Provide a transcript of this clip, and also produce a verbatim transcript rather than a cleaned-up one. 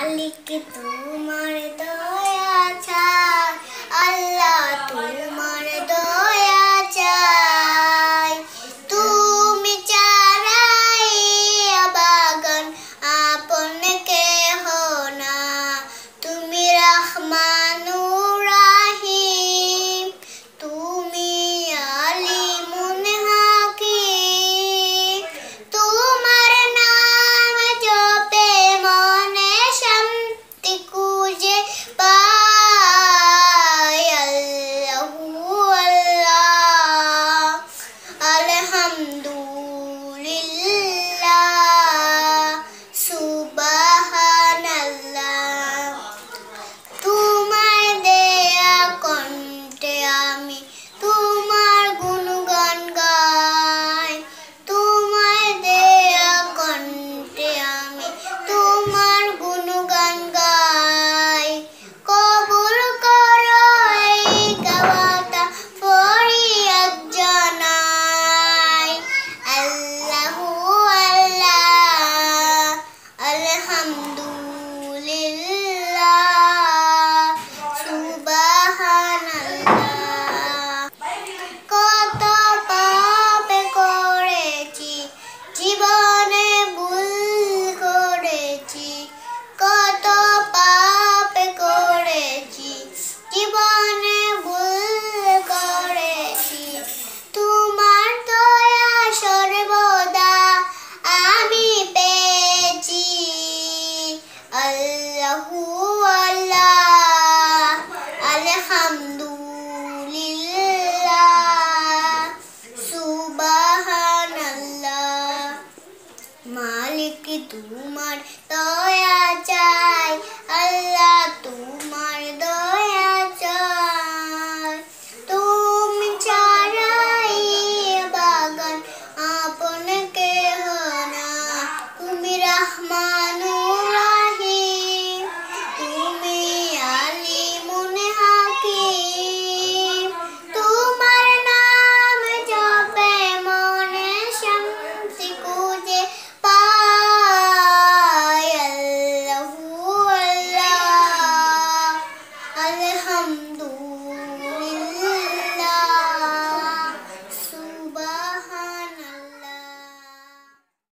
মালিক তোমার দয়া চাই, আল্লাহ তোমার দয়া চাই। তুমি চারাই বাগান আপন কেহ না, তুমি রহমানুর রহিম, তুমি আলিমুন হাকিম। তোমার নাম জপে মনে শান্তি খুঁজে পাই। আল্লাহু আল্লাহ, আলহামদুলিল্লাহ, সুবহানাল্লাহ। তোমার দেয়া কণ্ঠে আমি তোমার গুণগান গাই, তোমার দেয়া কণ্ঠে আমি তোমার গুণগান গাই। কবুল করো এই গাওয়াটা, ফরিয়াদ জানাই। আল্লাহু আল্লাহ, আলহামদুলিল্লাহ, সুবহানাল্লাহ। কত পাপ করেছি, জীবনে ভুল করেছি, কত পাপ করেছি, জীবনে ভুল করেছি। তোমার দয়া সর্বদা আমি পেয়েছি। আল্লাহু আল্লাহ, আলহামদুলিল্লাহ, সুবহানাল্লাহ। মালিক তোমার দয়া